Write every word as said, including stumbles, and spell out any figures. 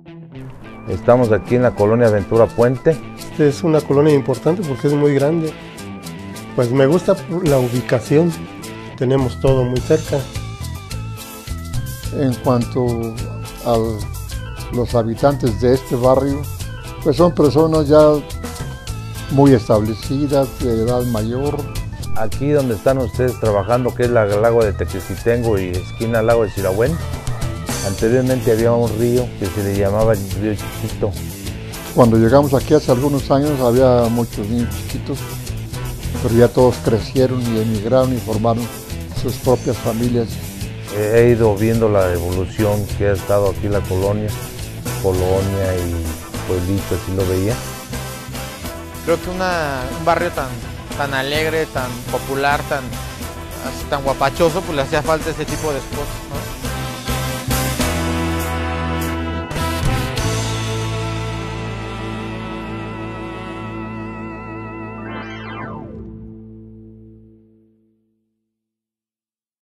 Estamos aquí en la colonia Ventura Puente. Esta es una colonia importante porque es muy grande. Pues me gusta la ubicación, tenemos todo muy cerca. En cuanto a los habitantes de este barrio, pues son personas ya muy establecidas, de edad mayor. Aquí donde están ustedes trabajando, que es la lago de Tequesquitengo y esquina lago de Sirahuén, anteriormente había un río que se le llamaba el río Chiquito. Cuando llegamos aquí hace algunos años había muchos niños chiquitos, pero ya todos crecieron y emigraron y formaron sus propias familias. He ido viendo la evolución que ha estado aquí la colonia, colonia y pueblito, así lo veía. Creo que una, un barrio tan, tan alegre, tan popular, tan, tan guapachoso, pues le hacía falta ese tipo de spots, ¿no?